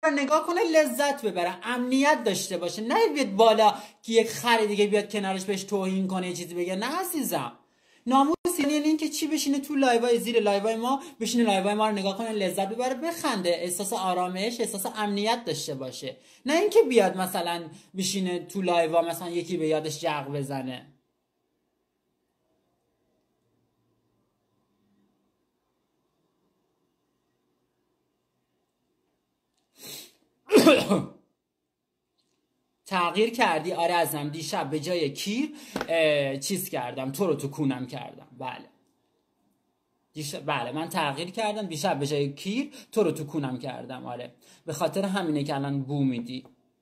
نگاه کنه لذت ببره، امنیت داشته باشه، نه بیاد بالا که یک خر دیگه بیاد کنارش بهش توهین کنه، یه چیزی بگه. نه عزیزم، ناموس یعنی این که چی؟ بشینه تو لایوای زیر لایوای ما، بشینه لایوای ما رو نگاه کنه، لذت ببره، بخنده، احساس آرامش، احساس امنیت داشته باشه. نه اینکه بیاد مثلا بشینه تو لایوا مثلا یکی به یادش جغ بزنه. تغییر کردی؟ آره ازم، دیشب به جای کیر چیز کردم، تو رو تو کونم کردم. بله بله من تغییر کردم، دیشب به جای کیر تو رو تو کونم کردم. آره به خاطر همینه که الان بو میدی.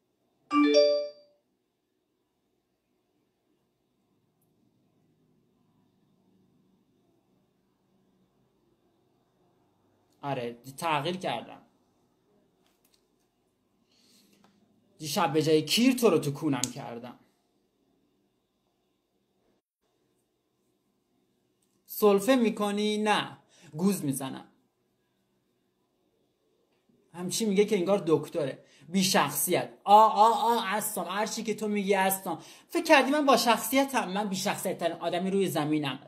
آره تغییر کردم، دیشب به جای کیر تو رو تو کونم کردم. سلفه میکنی؟ نه، گوز میزنم. همچی میگه که انگار دکتره. بی شخصیت. هستم، هر چی که تو میگی هستم. فکر کردی من با شخصیتم؟ من بی شخصیت ترین آدمی روی زمینم.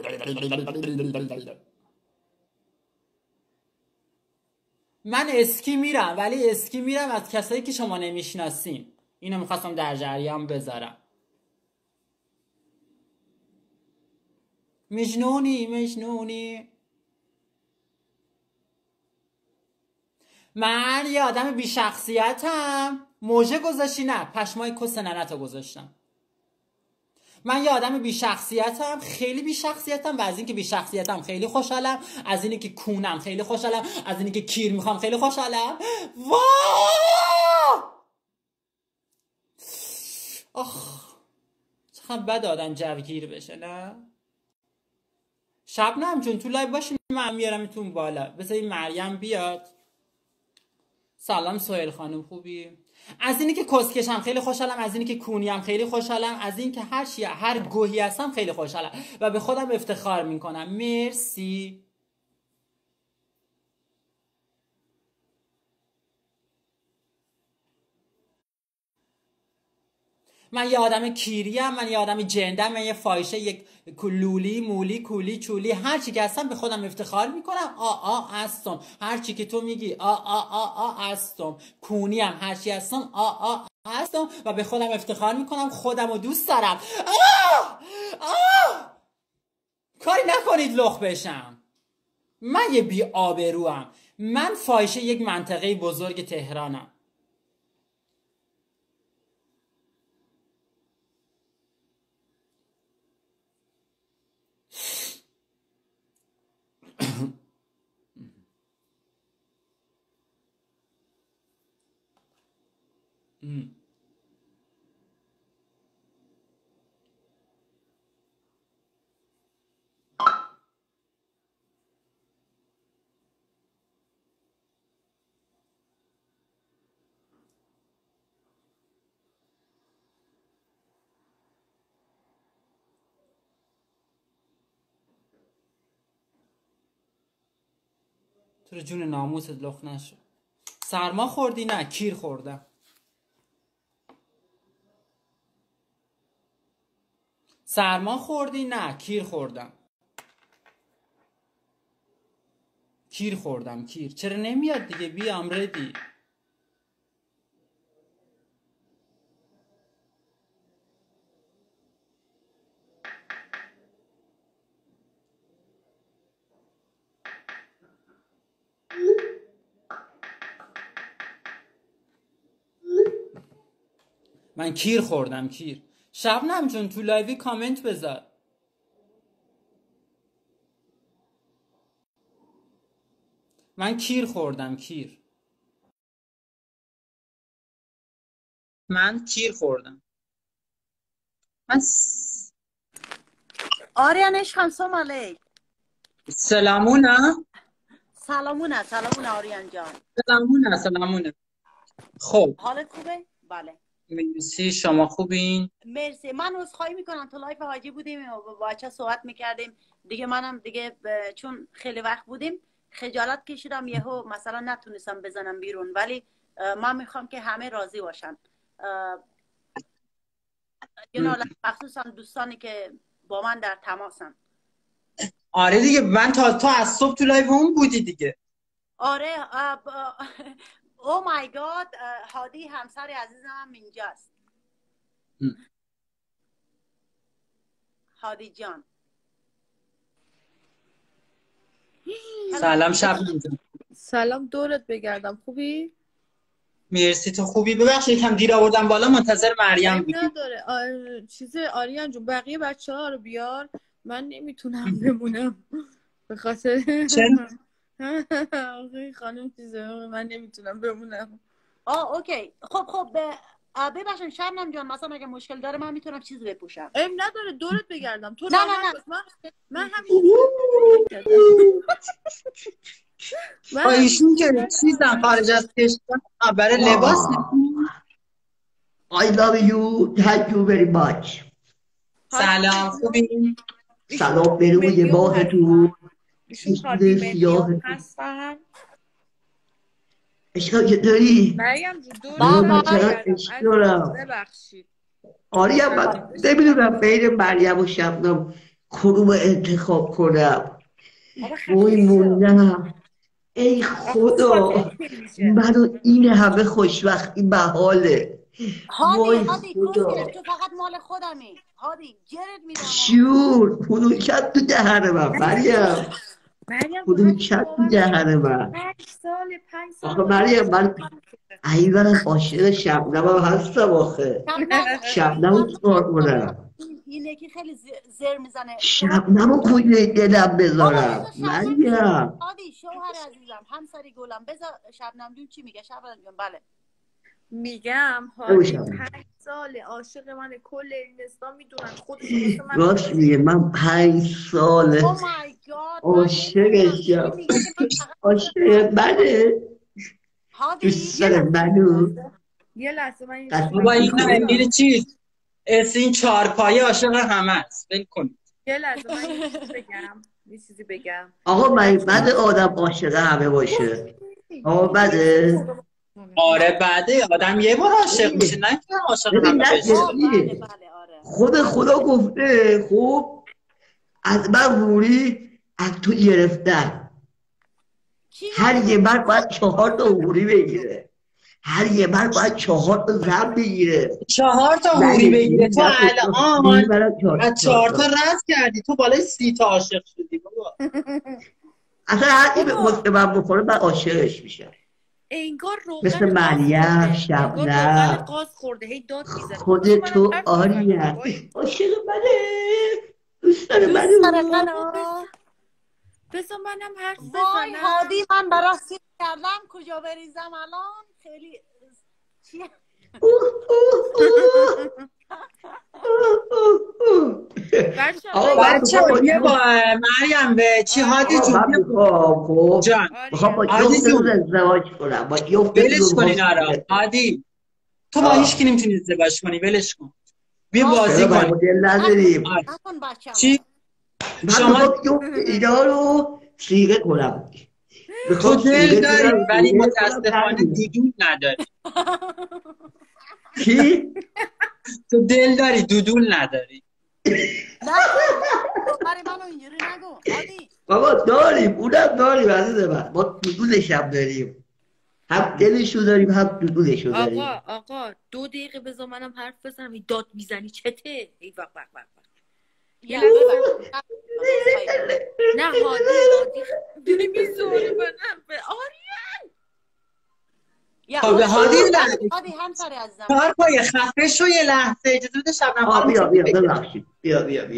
من اسکی میرم، ولی اسکی میرم از کسایی که شما نمیشناسین. اینو میخواستم در جریان بذارم. مجنونی. من یه آدم بی شخصیتم. موجه گذاشتی؟ نه، پشمای کس ننتو گذاشتم. من یه آدم بی شخصیتم، خیلی بی شخصیتم، و از اینکه بی شخصیتم خیلی خوشحالم، از اینی که کونم خیلی خوشحالم، از اینی که کیر میخوام خیلی خوشحالم. آخ چقدر بد آدم جوگیر بشه. نه شبنم جون تو لایو باشین، من میارمتون بالا. بذار این مریم بیاد. سلام سهیل خانم، خوبی؟ از اینی که کسکشم خیلی خوشحالم، از اینی که کونیم خیلی خوشحالم، از اینی که هر گوهی هستم خیلی خوشحالم و به خودم افتخار میکنم. مرسی. من یه آدم کیریم، من یه آدم جندم، من یه فایشه، یک لولی مولی کولی چولی، هر چی که هستم به خودم افتخار میکنم. هستم، هر چی که تو میگی هستم. کونیم، هر چی هستم هستم و به خودم افتخار میکنم. خودم رو دوست دارم. کاری نکنید لخ بشم. من یه بی آبروام. من فایشه یک منطقه بزرگ تهرانم. تو رو جون ناموست لخ نشو. سرما خوردی؟ نه، کیر خوردم. سرما خوردی؟ نه، کیر خوردم. کیر خوردم. کیر چرا نمیاد دیگه؟ بیام ردی. من کیر خوردم. کیر. شبنم جون تو لایوی کامنت بذار. من کیر خوردم. کیر. من کیر خوردم. آریان عشقم، سلام علیک. سلامونه آریان جان. سلامونه. خب حالت خوبه؟ بله مرسی، شما خوبین؟ مرسی. من عذرخواهی میکنم، تو لایف حاجی بودیم و با بچه صحبت میکردیم دیگه، منم دیگه چون خیلی وقت بودیم خجالت کشیدم، یهو مثلا نتونستم بزنم بیرون، ولی من میخوام که همه راضی باشن، مخصوصا دوستانی که با من در تماسن. آره دیگه، من تو از صبح تو لایو اون بودی دیگه. آره. او مای گاد، هادی همسر عزیزم هم اینجاست. هادی جان سلام شبنم جان. سلام، دورت بگردم. خوبی؟ مرسی، تو خوبی؟ ببخشید یکم دیر آوردم بالا، منتظر مریم بودیم. نداره آریان جون بقیه بچه‌ها رو بیار، من نمیتونم بمونم به خاطر چرا؟ آخه خانم من نمیتونم بمونم. اوکی. خب ببخشید شبنم جان، مثلا اگه مشکل داره من میتونم چیزی بپوشم. نداره، دورت بگردم. تو نه من همین با ایشون که چیزم خارج از کشور برای لباس I love you. Thank you very much. سلام، خوبی؟ سلام به روی ماهتون. ایشون هادی ملیون هستن. اشکال که داری؟ مریم جون دورت دارم. ببخشید. آریم من نمیدونم بین مریم و شبنم کدوم انتخاب کنم. وای موندم. ای خدا منو این همه خوشبختی محاله. هادی تو فقط مال خودمی. هادی جرت میدم. شور کدومکت تو دهن من مریم. کدومکت تو دهن من. 5 سال آخه مریم من ایوان عاشق شبنم هم هستم. آخه شبنم رو چکار کنم؟ این یکی خیلی زر میزنه. شبنم رو کجای دلم بذارم مریم؟ هادی شوهر عزیزم، همسری گلم، بذار شبنم جون چی میگه. شبنم جون بله میگم هادی 5 سال عاشق من، کل اینستا میدونن، خودش واسه من راست میگه. من 5 ساله عاشقشم. عاشق منه. دوست داره منو. یه لحظه من بابا این چیز این چهارپایه عاشق همه است. ول کن. یه لحظه من یه چیزی بگم. آقا من بعد آدم عاشق همه باشه. آقا بعده. آره بعده آدم یه بار عاشق میشه، نه که عاشق همه بشه. خدا گفته خب از من روری از تو گرفتن. هر یه مرد باید 4 تا حوری بگیره. هر یه مرد باید 4 تا زن بگیره. 4 تا حوری بگیره. تو الان از 4 تا رد کردی، تو بالای 30 تا عاشق شدی بابا. اصلا هر کی به قصد من بخوره من عاشقش میشم. انگار مثل مریم، شبنم، قاز خورده هی داد میزنه. خود تو آریا عاشق منه. دوست داره منو. بذار منم حرف بزنم. وای هادی من برای سیر کردم کجا بریزم الان. خیلی چیه؟ بچه یه با مریم به چی هادی جون میخوام با جفتتون ازدواج کنم. با ولش کن اینا رو هادی. تو با هیچ کی نمیتونی ازدواج کنی، ولش کن. بیا بازی کن. دل نداریم. چی؟ شما اینا رو سیغه کنم. تو دل داری ولی متاسفانه دودول نداری. چی؟ تو دل داری دودول نداری. برای منو اینجوری نگو هادی. بابا داریم، اونم داریم عزیز من. ما دودولش هم داریم. هم دلشو داریم هم دودولشو داریم. آقا 2 دقیقه بذار منم حرف بزنم. این داد میزنی چته؟ ای وق نه هادی داری میزوره منم به آریان. خب هادی هادی همسر عزیزم کار پای خفه شو یه لحظه اجازه بده شبنم. بیا ببخشید. بیا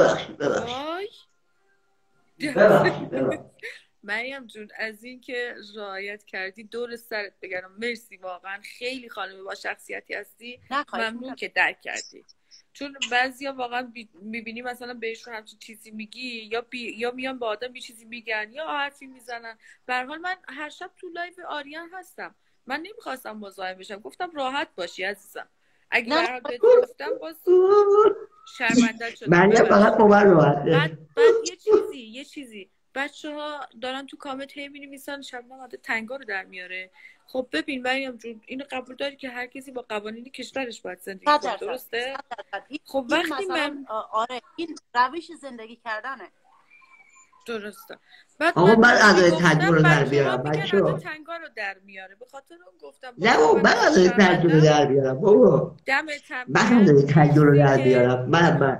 ببخشید. مریم جون از این که رعایت کردی دور سرت بگردم. مرسی، واقعا خیلی خانمی با شخصیتی هستی. ممنون که درک کردی. چون بعضیا واقعا میبینی مثلا بهشون همچین چیزی میگی یا میان با آدم یه چیزی میگن یا حرفی میزنن. به هر حال من هر شب تو لایو آریان هستم. من نمیخواستم مزاحم بشم، گفتم راحت باشی عزیزم. اگه به هر حال بهت گفتم باز شرمنده شدم. من فقط با من راحته. بعد یه چیزی بچه ها دارن تو کامنت هی می‌نویسن شبنم عاده تنگا رو در میاره. خب ببین مریم جون اینو قبول داری که هر کسی با قوانین کشورش باید زندگی کنه، درسته؟ خب وقتی من آره این روش زندگی کردنه. درسته. بعد آقا من ادای تنگا رو در بیارم بچه‌ها. تنگا رو در میاره. به خاطر اون گفتم نه بابا من ادای تنگا رو در بیارم بابا. من ادای تنگا رو در بیارم. من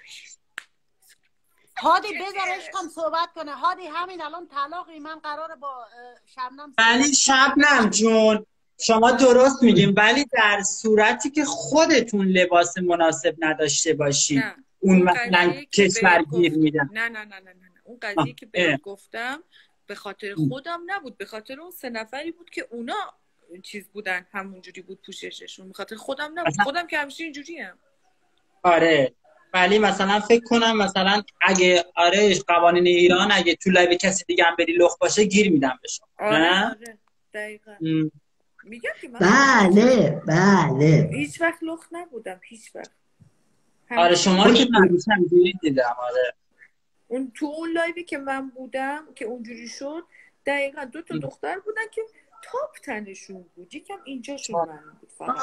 هادی بذار عشقم صحبت کنه. هادی همین الان طلاقی، من قراره با شبنم. ولی شبنم جون شما درست میگیم، ولی در صورتی که خودتون لباس مناسب نداشته باشید اون مثلا کشورگیر میدن. نه اون قضیه که بهت گفتم به خاطر خودم نبود، به خاطر اون 3 نفری بود که اونا چیز بودن، همونجوری بود پوشششون، به خاطر خودم نبود. خودم که همیشه اینجوریم. آره ولی مثلا فکر کنم مثلا اگه قوانین ایران اگه تو لایو کسی دیگه هم بری لخت باشه گیر میدم به شما. آره دقیقاً. میگم که من بله هیچ وقت لخت نبودم، هیچ وقت. آره شما که همیشه همینجوری دیدم. آره اون تو اون لایوی که من بودم که اونجوری شد دقیقاً 2 تا دختر بودن که تاپ تنشون بود، یکم اینجاشون من بود فقط.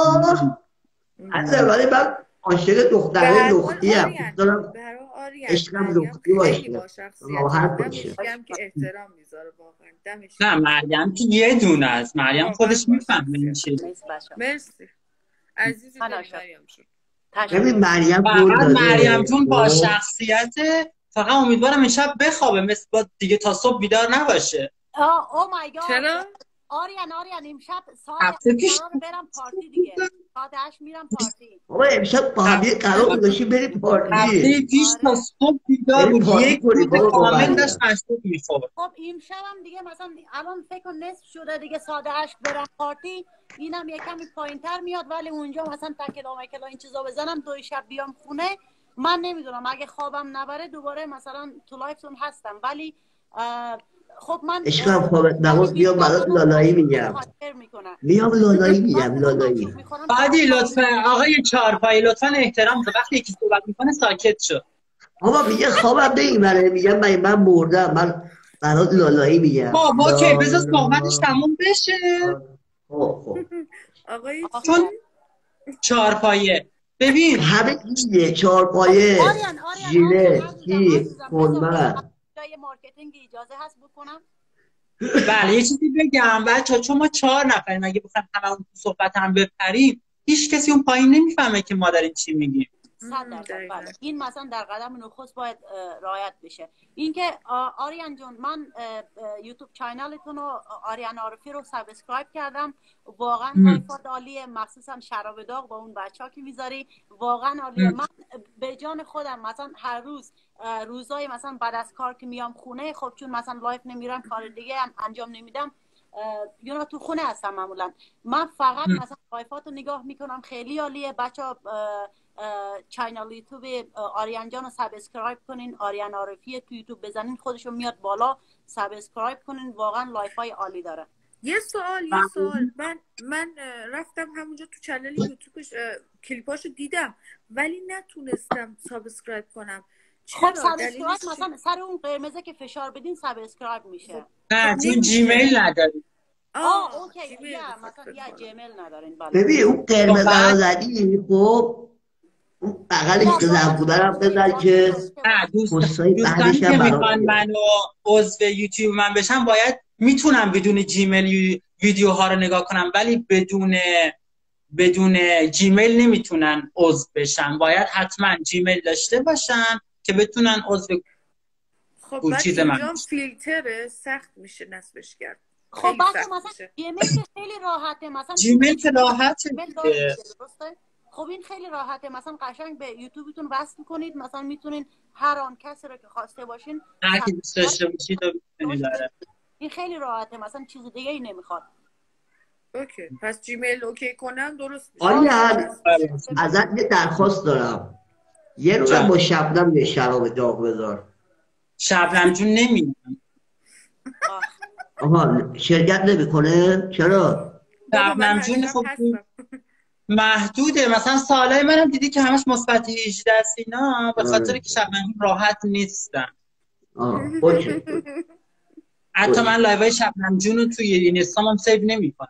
ولی من عاشق دختره لختی هم دارم، عشقم لختی باشه راحت باشه. میگم که احترام میذاره واقعا دمش. نه مریم که یه دونه است، مریم خودش میفهمه این چیز. مرسی عزیزی مریم شد. ببین مریم مریم جون با شخصیت، فقط امیدوارم امشب بخوابه مثل با دیگه تا صبح بیدار نباشه. او مای گاد. چرا؟ آریان امشب ساعت برم پارتی دیگه. ساعت 8 میرم پارتی. بابا امشب با هم قرار گذاشتیم بریم پارتی. هفته پیش تا صبح بیدار بود، یک روز کامل داشت مشروب می‌خورد. خب امشب هم دیگه مثلا الان فکر کن نصف شده دیگه، ساعت 8 برم پارتی، اینم یکمی پایین‌تر میاد، ولی اونجا مثلا تکلا این چیزا بزنم 2 شب بیام خونه. من نمیدونم اگه خوابم نبره دوباره مثلا تو لایفتون هستم، ولی خب من اشکال خوابت نبود بیام برات لالایی میگم. میام لالایی میگم لالایی. بعدی لطفا آقای چارپایی لطفا احترام تو وقتی یکی صحبت میکنه ساکت شو. بابا میگه خوابم نمیبره، میگم من مردم، من برات لالایی میگم. بابا اوکی بذار صحبتش تموم بشه. خب آقای چارپایه ببین همه چیزه، چارپایه ژیله کی کلمه جای مارکتینگ اجازه هست بکنم؟ بله یه چیزی بگم بچه‌ها، چون ما 4 نفریم اگه بخوایم هممون تو صحبت هم بپریم هیچ کسی اون پایین نمیفهمه که ما داریم چی میگیم. 100%. این مثلا در قدم نخست باید رعایت بشه. اینکه آریان جون من یوتیوب چینلتون رو آریان عارفی رو سابسکرایب کردم، واقعا وایفات عالیه، مخصوصا شراب داغ با اون بچه‌ها که میذاری واقعا عالیه. من به جان خودم مثلا هر روز روزای مثلا بعد از کار که میام خونه، خب چون مثلا لایف نمیرم کار دیگه هم انجام نمیدم، تو خونه هستم معمولا، من فقط مثلا وایفات رو نگاه میکنم، خیلی عالیه. بچه‌ها چینل یوتیوب آریان جان رو سابسکرایب کنین، آریان عارفی تو یوتیوب بزنین خودشو میاد بالا، سابسکرایب کنین، واقعا لایف های عالی داره. یه سوال من رفتم همونجا تو چنل یوتیوبش کلیپاشو دیدم ولی نتونستم سابسکرایب کنم. خب سابسکرایب مثلا سر اون قرمزه که فشار بدین سابسکرایب میشه. نه چون جیمیل نداری. اوکی مثلا یا جیمیل ندارین. ببین اون قرمزه رو زدی، خب اون بغلش که زن بودن بزن که دوستانی که میخوان منو عضو یوتیوب من بشن باید میتونم بدون جیمیل ویدیوها رو نگاه کنم، ولی بدون جیمیل نمیتونن عضو بشن، باید حتما جیمیل داشته باشن که بتونن عضو خب چیز من فیلتر سخت میشه نصبش کرد. خب مثلا جیمیل که خیلی راحته، مثلا جیمیل که راحته خب این خیلی راحته، مثلا قشنگ به یوتیوبتون وصل کنید، مثلا میتونین هر آن کسی رو که خواسته باشین هر کی دوست داشته باشید میتونید. این خیلی راحته، مثلا چیز دیگه ای نمیخواد. اوکی پس جیمیل اوکی کنم درست میشه. آریان ازت یه درخواست دارم، یه روز با شبنم یه شراب داغ بذار. شبنم جون نمیدونم. آها شرکت نمیکنه چرا؟ شبنم جون خب محدوده، مثلا سالای منم دیدی که همش مثبت 18 است اینا، به خاطر که شبنم راحت نیستن. اوکی. حتی من لایوهای شبنم جون رو توی اینستام هم سیو نمی‌کنم.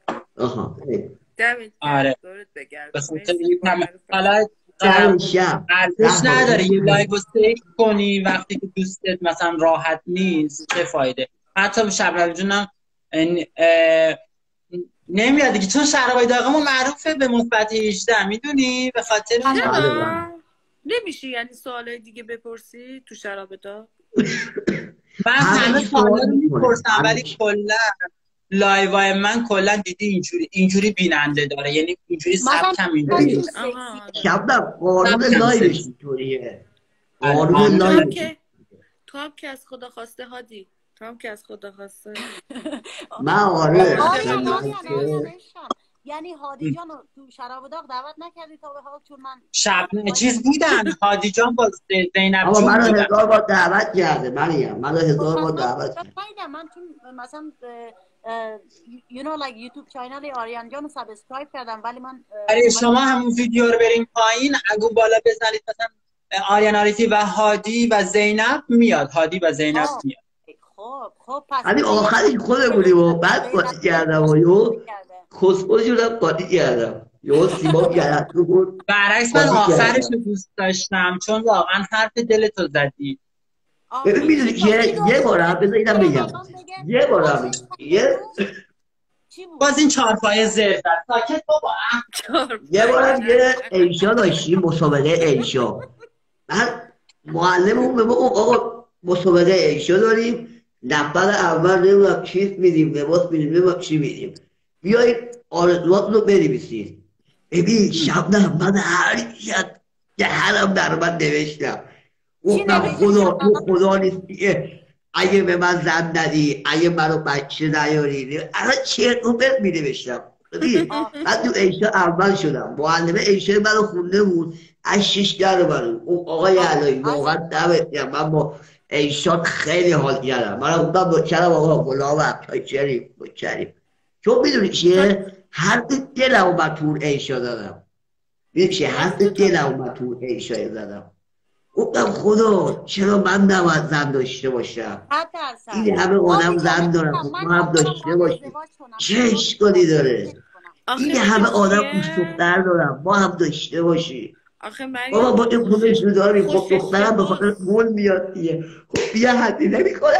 آره به خاطر حالا ارزش نداره یه لایو رو سیو کنی وقتی که دوستت مثلا راحت نیست، چه فایده. حتی شبنم جونم نمیاد دیگه، چون شرابای داغمون معروفه به مثبت 18 میدونی، به خاطر نمیشه یعنی سوالای دیگه بپرسی تو شراب داغ. من همه سوالا رو میپرسم ولی کلا لایوای من کلا دیدی اینجوری بیننده داره، یعنی اینجوری سبکم اینجوری. شبنم قانون لایوش اینطوریه، قانون لایوش. تو هم که از خدا خواسته هادی، تو هم که از خدا خواسته. من آره یعنی هادی جان تو شراب داغ دعوت نکردی تا به حال؟ چون من چیز بودن هادی جان با زینب جون منو 1000 بار دعوت کرده. منو 1000 بار دعوت کرده. من چون مثلا like یوتیوب چینل آریان جان رو سابسکرایب کردم ولی من شما همون ویدیو رو بریم پایین اگه بالا بزنید مثلا آریان عارفی و هادی و زینب میاد، هادی و زینب میاد. خب پس همین آخرش خودمونی و بعد قاطی کردم و یو خسبوز شدم قاطی کردم، یو سیما گرد رو بود. برعکس من آخرش رو دوست داشتم چون واقعا حرف دلتو زدی. ببین میدونی یه بارم بذار اینم بگم، یه بارم باز این چارپایه زرد ساکت بابا. یه بارم یه ایشا داشتیم، مسابقه ایشا. من معلممون به ما آقا مسابقه ایشا داریم، نفر اول نمیدونم چیز میدیم، لباس میدیم، نمیدونم چی میدیم، بیایید آرزوات رو بنویسید. ببین شبنم من هر دهنم در من نوشتم، گفتم خدا نیست اگه به من زن ندی، اگه منو بچه نیاری، الان چرت و پرت می‌نوشتم. ببین من تو ایشا اول شدم، معلمه ایشا منو خونده بود از 6 در منو. آقای علایی واقعا دمت گرم، من با ایشا خیلی حال کردم. من گفتم بچرم آقا غلام عبدالکریم بچریم، چون میدونی چیه حرف دلم اومد تو ایشا دادم. میدونی چیه حرف دلم اومد تو ایشا دادم. گفتم خدا چرا من نباید زن داشته باشم؟ این همه آدم زن دارم، ما هم داشته باشیم. چه اشکالی داره؟ این همه آدم دوست دختر دارم، ما هم داشته باشیم. بابا با این پولش رو داریم، خب دخترم به خاطر پول میاد دیگه. خب بیا حدی نمی کنم،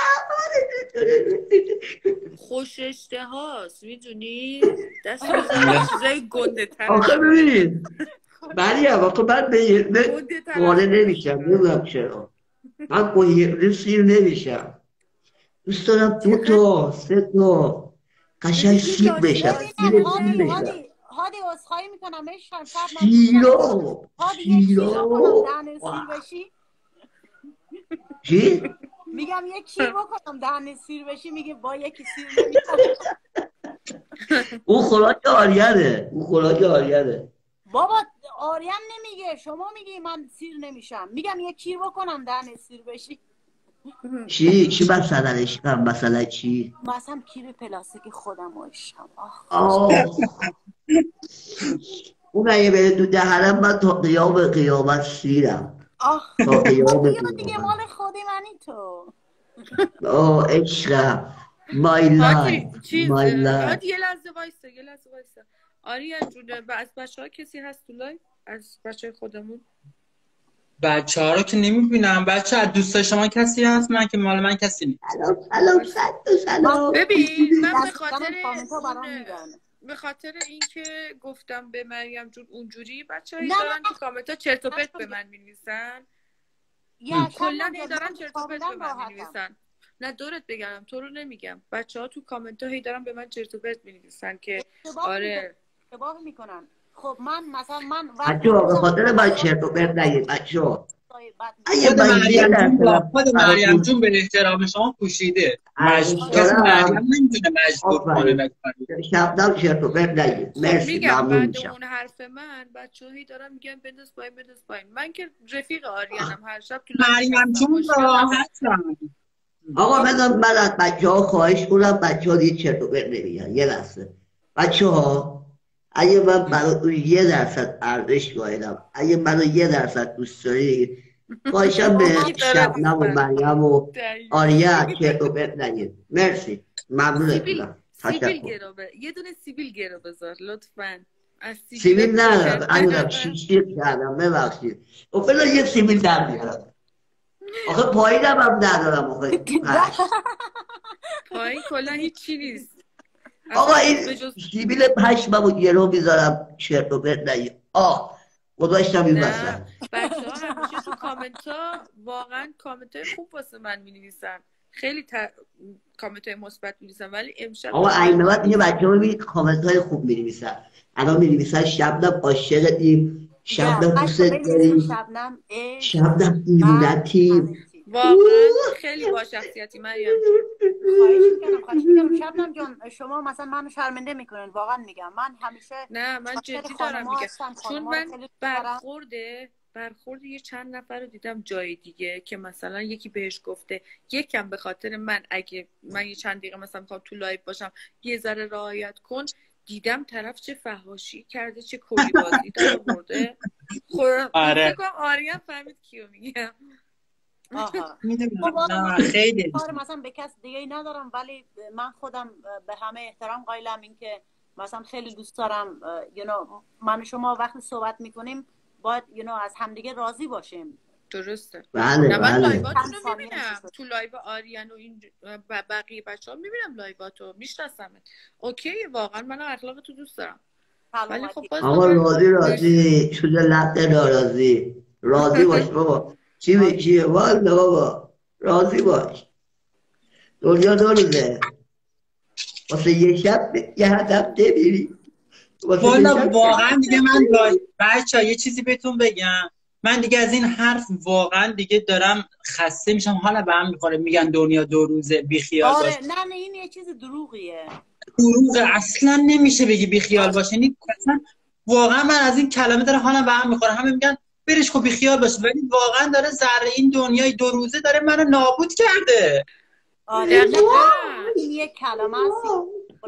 خوش اشتهاست میدونی؟ دست میزنی چیزای گنده تر. آخه ببین مریم آخه من به وانه نمیشم، نمیدونم چرا من با یه سیر نمیشم. دوست دارم 2 تا 3 تا قشنگ سیر بشم. هادی عذرخواهی میکنم سیرو چی؟ میگم یک کیر بکنم دهن سیر بشی، میگه با یکی سیر نمیکنم. اون خوراک آریانه. بابا آریان نمیگه، شما میگی من سیر نمیشم. میگم یه کیر بکنم دهن سیر بشی. چی مثلا عشقم؟ مثلا چی؟ مثلا کیر پلاستیکی خودم و عشقم. اون اگه بره تو دهنم من تا قیامت سیرم. تا قیام دیگه مال خودی منی تو. عشقم my life. یه لحظه وایسا آریان جون، از بچه ها کسی هست تو لایف؟ از بچه های خودمون؟ بچه ها رو که نمیبینم. بچه ها دوستای شما کسی هست؟ من که مال من کسی نیست. سلام. ببین من به خاطر اینکه گفتم به مریم جون اونجوری بچه هایی دارن تو کامنت ها چرت و پرت به من می‌نویسن، کلا دارن چرت و پرت به من می‌نویسن. نه دورت بگم، تو رو نمیگم، بچه ها تو کامنت ها هی دارن به من چرت و پرت می‌نویسن که آره اشتباه میکنن. خب من مثلا بچه‌ها به خاطر من چرت و پرت نگید بچه‌ها. خود مریم جون به احترام شما پوشیده. کسی مریم نمیتونه مجبور کنه. شبنم چرت و پرت نگید. مرسی، ممنون میشم. اون حرف من بچه‌ها هی دارن میگن بنداز پایین. من که رفیق آریانم، هر شب تو مریم جون راحتم. آقا من از بچه‌ها خواهش کنم بچه‌ها دیگه چرت و پرت نمیگن. یه لحظه بچه‌ها، اگه من براتون 1% ارزش قائلم، اگه منو 1% دوست دارید باشم به شبنم و مریم و آریا که رو بهت نگید. مرسی، ممنونتونم. سیبیل گرو یه دونه سیبیل گرو بذار لطفاً. سیبیل ندارم، عزیزم شیشتیر کردم، ببخشید. فعلا یه سیبیل در میارم. آخه پایینم هم ندارم آخه. پایین کلا هیچی نیست. آقا این سیبیل پشمم و گرو میذارم چرت و پرت نگید. گذاشتم این وسط. بچه‌ها همیشه تو کامنت‌ها واقعا کامنت‌های خوب واسه من می‌نویسن. خیلی کامنت‌های مثبت می‌نویسن، ولی امشب آقا این وقت یه بچه‌ها ببین کامنت‌های خوب می‌نویسن. الان می‌نویسن شبنم عاشقتیم، شبنم دوست داریم، شبنم دیوونتیم. واقعا خیلی با شخصیتی مریم جون. خواهش می‌کنم شبنم جان، شما مثلا منو شرمنده میکنین، واقعا میگم. من همیشه نه من جدی دارم میگم، چون من برخورد یه چند نفر رو دیدم جای دیگه که مثلا یکی بهش گفته یکم به خاطر من، اگه من یه چند دقیقه مثلا میخوام تو لایو باشم یه ذره رعایت کن، دیدم طرف چه فحاشی کرده، چه کلی بازی داره برده. آره آریا فهمید کیو میگم. میدونم خیلی کار مثلا به کس دیگه ای ندارم، ولی من خودم به همه احترام قائلم. این که مثلا خیلی دوست دارم من و شما وقتی صحبت میکنیم باید از همدیگه راضی باشیم. درسته. بله من بله. لایواتون رو میبینم، تو لایو آریان و این بقیه بچه‌ها میبینم لایواتو، میشناسمت. اوکی، واقعا من اخلاق تو دوست دارم. ولی خب آقا راضی شده لقه ناراضی. راضی باش بابا، چی به چیه والا بابا، راضی باش. دنیا دو روزه، واسه یه شب یه هدف نمیری. والا واقعا دیگه من بچه‌ها یه چیزی بهتون بگم، من دیگه از این حرف واقعا دیگه دارم خسته میشم، حالا به هم میخوره. میگن دنیا دو روزه، بیخیال باش. نه این یه چیز دروغیه. دروغه، اصلا نمیشه بگی بیخیال باش. یعنی اصلا واقعا من از این کلمه داره حالم به هم میخوره. همه میگن برش خب بیخیال باش، ولی واقعا داره ذره این دنیای دو روزه داره منو نابود کرده. این یه کلمه است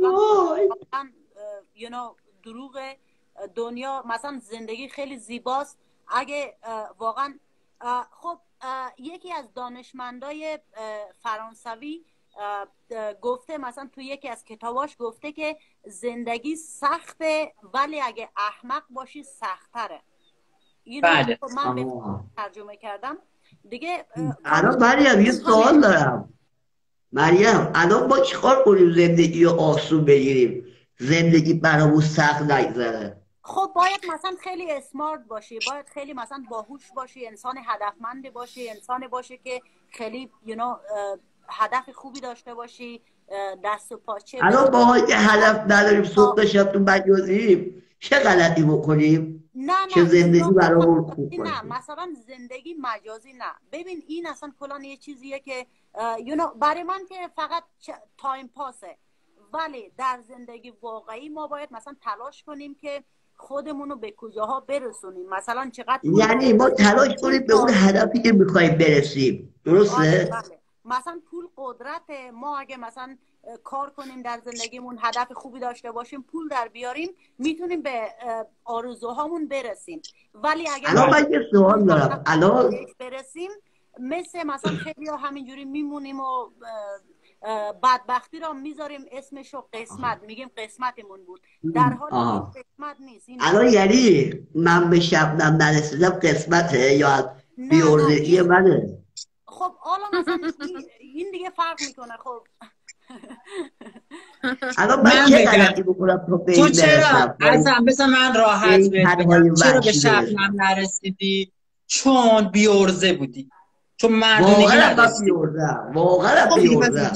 دروغه. دنیا مثلا زندگی خیلی زیباست اگه واقعا خب یکی از دانشمندای فرانسوی گفته، مثلا تو یکی از کتاباش گفته که زندگی سخته ولی اگه احمق باشی سخت‌تره. اینو بله. من به ترجمه کردم دیگه. الان مریم یه سوال دارم. مریم الان ما چیکار کنیم زندگی رو آسون بگیریم، زندگی برامون سخت نگذره؟ خب باید مثلا خیلی اسمارت باشی، باید خیلی مثلا باهوش باشی، انسان هدفمند باشی، انسان باشی که خیلی هدف خوبی داشته باشی، دست و پاچه. الان ما یه هدف نداریم، صبح تا شب تو مجازیم، چه غلطی بکنیم؟ نه چه زندگی برامون خوب باشه؟ نه مثلا زندگی مجازی نه. ببین این اصلا کلان یه چیزیه که برای من که فقط تایم پاسه، ولی در زندگی واقعی ما باید مثلا تلاش کنیم که خودمونو به کجاها برسونیم. مثلا چقدر یعنی ما تلاش کنیم به اون هدفی که میخوایم برسیم، درسته؟ بله. مثلا پول قدرت ما، اگه مثلا کار کنیم در زندگیمون هدف خوبی داشته باشیم، پول در بیاریم، میتونیم به آرزوهامون برسیم. ولی اگه الان من یه سوال دارم، الان برسیم مثلا خیلی ها همینجوری میمونیم و بدبختی را میذاریم اسمشو قسمت، میگیم قسمتمون بود، در حالی که قسمت نیست. الان یعنی من به شبنم نرسیدم قسمته یا بی‌عرضگی منه؟ خب حالا مثلا این دیگه فرق میکنه. خب الان من چه غلطی بکنم تو چرا بذار من راحت بگم چرا به شبنم نرسیدی؟ چون بی‌عرضه بودی، چون مردونگی نداشتی. واقعا بی‌عرضه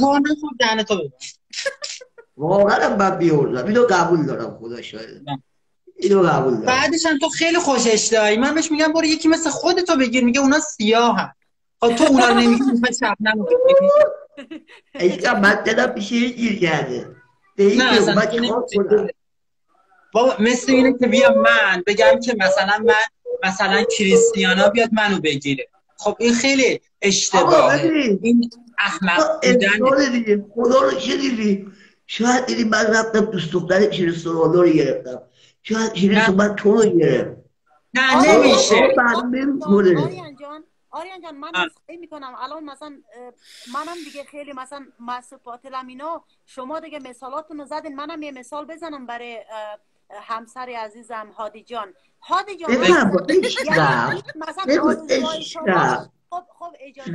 واقعا من بی‌عرضه، اینو قبول دارم، خدا شاهد اینو قبول دارم. بعدش هم تو خیلی خوشش داری، من بهش میگم برو یکی مثل خودتو بگیر، میگه اونا سیاهن. خب تو اونا رو نمیگی، میخوای شبنم رو بگیری. عشقم من دلم پیش یه گیر کرده. نه اصلا تو نمیتونی بابا، مثل اینه که بیام من بگم که مثلا کریستیانا بیاد منو بگیره. خب این خیلی اشتباهه، این احمق بودن دیگه. خدا رو چه دیدی؟ شاید دیدی من رفتم دوست دختر کریستیانو رو گرفتم، شاید کریستیانو من تو رو گرفت. نه نمیشه. آریان جان آریان جان من نسخه میکنم الان مثلا منم دیگه خیلی مثلا مسئولیتم اینا، شما دیگه مثالاتونو زدین، منم یه مثال بزنم برای همسر عزیزم هادی جان. هادی جان یعنی مثلا آرزوهای شما خب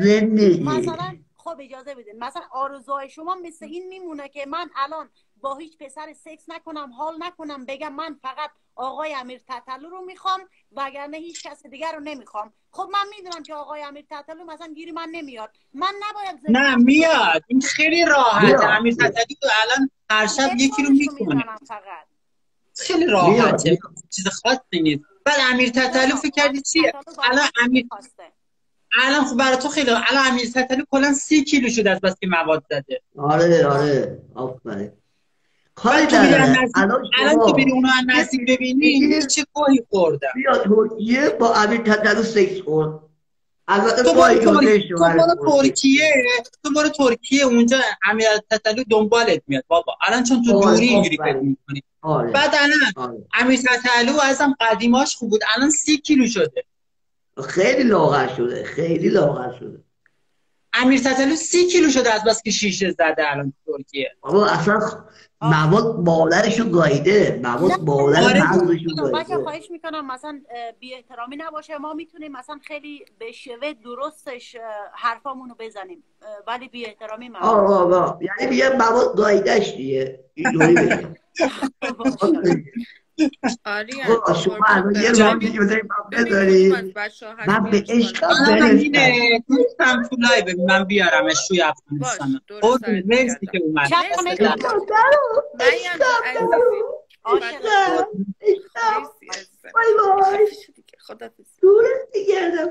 اجازه بدین مثلا آرزوهای شما مثل این میمونه که من الان با هیچ پسر سکس نکنم، حال نکنم، بگم من فقط آقای امیر تتلو رو میخوام وگرنه هیچ کس دیگر رو نمیخوام. خب من میدونم که آقای امیر تتلو مثلا گیری من نمیاد، من نباید نه میاد، این خیلی راحته. امیر تتلو الان هر شب یکی رو میکنه، خیلی راحته، چیز خاصی نیست. بعد امیر تتلو فکر کردی چیه؟ الان خب برای تو خیلی الان امیر تتلو کلا 30 کیلو شده از بس که مواد زده. آره آفرین. کاری نداره. الان تو بری اونو از نزدیک ببینی چه گوهی خورده. بیا ترکیه با امیر تتلو سکس خورد. البته تو برو ترکیه اونجا امیر تتلو دنبالت میاد بابا. الان چون تو دوری اینجوری فکر می‌کنی. بعد الان امیر تتلو ازم قدیماش خوب بود، الان 30 کیلو شده. خیلی لاغر شده. امیر تتلو 30 کیلو شده از بس که شیشه زده الان تو ترکیه. بابا اصلا مواد بالرشو گاییده، مواد بالر مغزشو گاییده. بچه خواهش میکنم مثلا بی احترامی نباشه، ما میتونیم مثلا خیلی به شیوه درستش حرفامونو بزنیم ولی بی احترامی آقا یعنی بیه مواد گاییدش دیگه اینجوری بگیم. آریان شما الان یه راه دیگه بذاری من به عشقم برسم. دوستم تو لایو من بیارمش توی افغانستان. مرسی که اومد. بای بای. دورت دیگردم.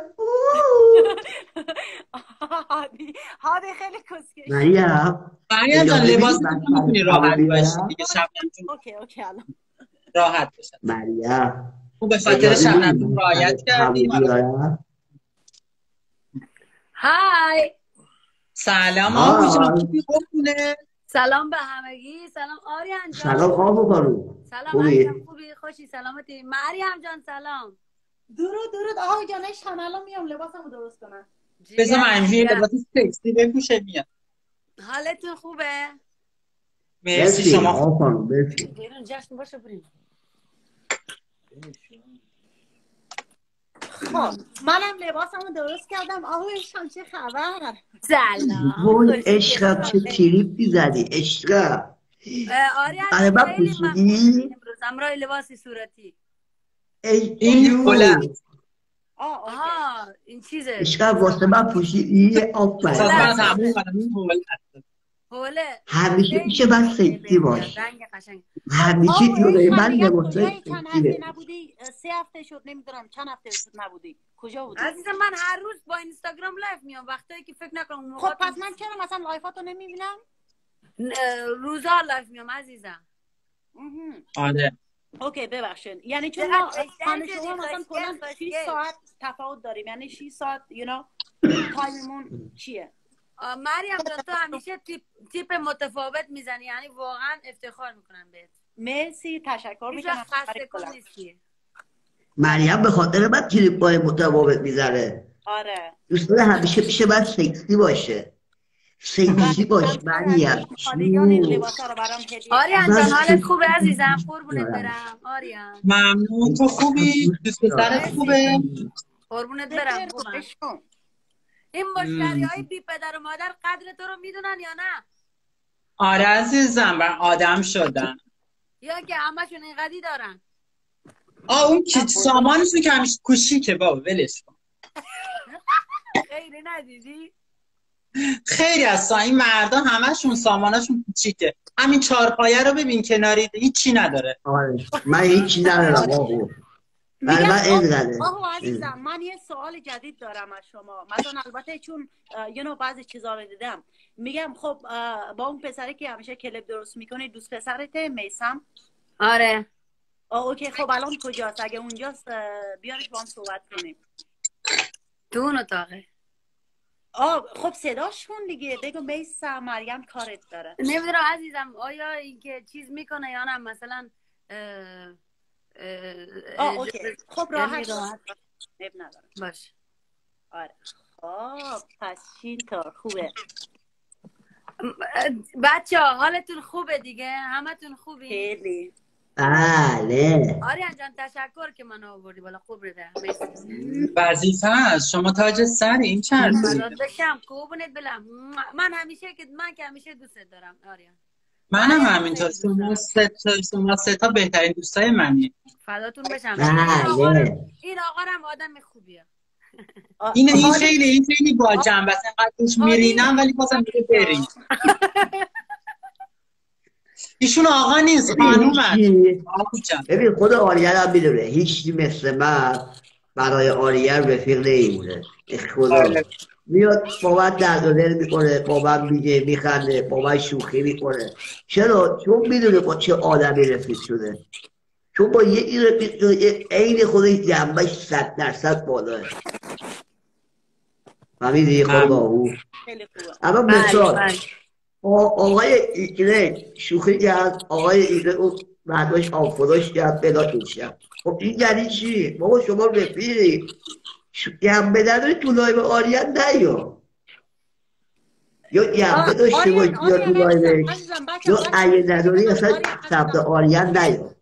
هادی خیلی کسکش. مریم جان لباس میتونی راحت باشی دیگه، شبنم جون. اوکی الان راحت بشه. مریم اون به خاطر شبنم جون رعایت کردیم. های سلام آبو جان، خوبی قربونه؟ سلام به همگی. سلام آریان جان. سلام آبو خانوم. سلام عزیزم، خوبی؟ خوشی سلامتی؟ مریم جان سلام. درود آقا جانش هم الان میام لباسمو درست کنم. بذار مریم جون لباس سکسی بپوشه میاد. حالتون خوبه؟ مرسی شما آقا خانوم مرسی. بیرون جشن باشه بریم. خب منم لباسمو درست کردم. آهویشم چه خبر؟ سلام. وای عشقم چه تریپی زدی عشقم. آریان من پوشیدی؟ امروز همراه لباسی صورتی. این بلند. این چیزه. عشقم واسه من پوشیدی؟ آفرین. همیشه پیش من سکسی باش. همیشه جلوی من لباسای سکسی نبودی. 3 هفته شد نمیدونم چند هفته شد نبودی. کجا بودی؟ عزیزم من هر روز با اینستاگرام لایو میام وقتایی که فکر نکنم. خب پس من چرا مثلا لایفاتو نمیبینم؟ روزا لایو میام عزیزم. آره. اوکی ببخشید. یعنی چون ما شما مثلا کلا 6 ساعت تفاوت داریم، یعنی 6 ساعت تایممون چیه؟ مریم جان تو همیشه تیپ متفاوت میزنی، یعنی واقعا افتخار میکنم بهت. مرسی تشکر میکنم. خسته کن نیستی. مریم به خاطر من کلیپای متفاوت میزنه. آره دوست داره همیشه پیش من سکسی باشه. سکسی باش مریم. آریان جان حالت خوبه عزیزم؟ قربونت برم آریان. ممنون. تو خوبی؟ دوست پسرت خوبه؟ قربونت برم. این مشتری های بی پدر و مادر قدر تو رو میدونن یا نه؟ آره عزیزم من آدم شدن یا که همشون این قدی دارن. اون که سامانشون که همیشه کوچیکه بابا ولش کن. خیلی ندیدی؟ خیلی اصلا این مردا همشون سامانشون کوچیکه. همین چهارپایه رو ببین کناری هیچی نداره. آره من هیچی ندارم آقا. آقا عزیزم من یه سوال جدید دارم از شما. مثلا البته چون بعضی چیزا رو دیدم میگم خب با اون پسری که همیشه کلیپ درست میکنه دوست پسرته میثم؟ آره. اوکی خب الان کجاست؟ اگه اونجاست بیارش با هم صحبت کنیم. تو اون اتاقه. خب صداش کن دیگه، بگو میثم مریم کارت داره. نمیدونم عزیزم آیا اینکه چیز میکنه یا نه مثلا اوکی خب راحت نداره باش. آره خب پس اینطور خوبه. بچه ها حالتون خوبه دیگه؟ همتون خوبی؟ خیلی. بله. آریان جان تشکر که منو آوردی بالا. خوب رده. وظیفه است، شما تاج سر این چرسی. بشم قربونت بلم. من که همیشه دوست دارم آریان. منم همینطور. شما سه تا بهترین دوستای منی. فداتون بشم. بله. این آقا هم آدم خوبیه. این خیلی با جنب است، انقدر توش میرینم ولی بازم میگه بریم. ایشون آقا نیست، خانومه. ببین خود آریان هم میدونه هیچی مثل من برای آریان رفیق نمیمونه. خدا میاد با من درد و دل میکنه، با من میگه میخنده، با من شوخی میکنه. چرا؟ چون میدونه با چه آدمی رفیق شده. چون با یکی رفیق شده عین خودش جنبش 100% بالاه. فهمیدی خدا او؟ اما مثال آقای ایگره شوخی کرد، آقای ایگره اون برداشت آفراش کرد بلا شد. خب این یعنی چی؟ بابا شما رفیقی گمبه نداری تو لایو آریان نیا، یا گمبه داشته باش یا تو لایوش، یا اگه نداری اصلا سمت آریان نیا.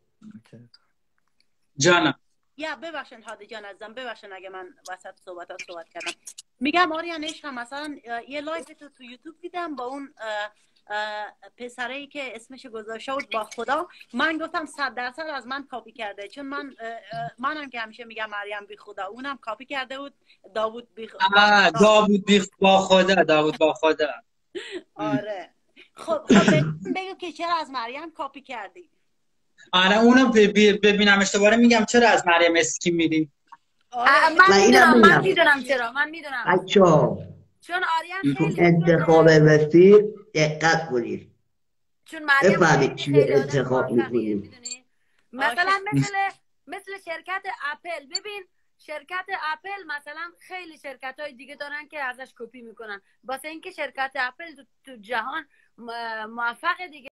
جانم یا ببخشن هادی جان ازم، ببخشن اگه من وسط صحبت کردم. میگم آریان عشقم مثلا یه لایو تو یوتیوب دیدم با اون پسرایی که اسمش گذاشته بود با خدا، من گفتم 100% از من کاپی کرده، چون منم که همیشه میگم مریم بی خدا، اونم کاپی کرده بود داوود بی خدا. داوود با خدا. آره خب بگو که چرا از مریم کاپی کردی؟ آره اونو ببینمش دوباره میگم چرا از مریم اسکی میدین. من میدونم چرا. بچه‌ها چون آریان خیلی انتخاب رفیق دقت کنید، چون مریم بفهمید چی انتخاب میکنید. مثلا مثل شرکت اپل. ببین شرکت اپل مثلا خیلی شرکت های دیگه دارن که ازش کپی میکنن، واسه اینکه شرکت اپل تو جهان موفق دیگه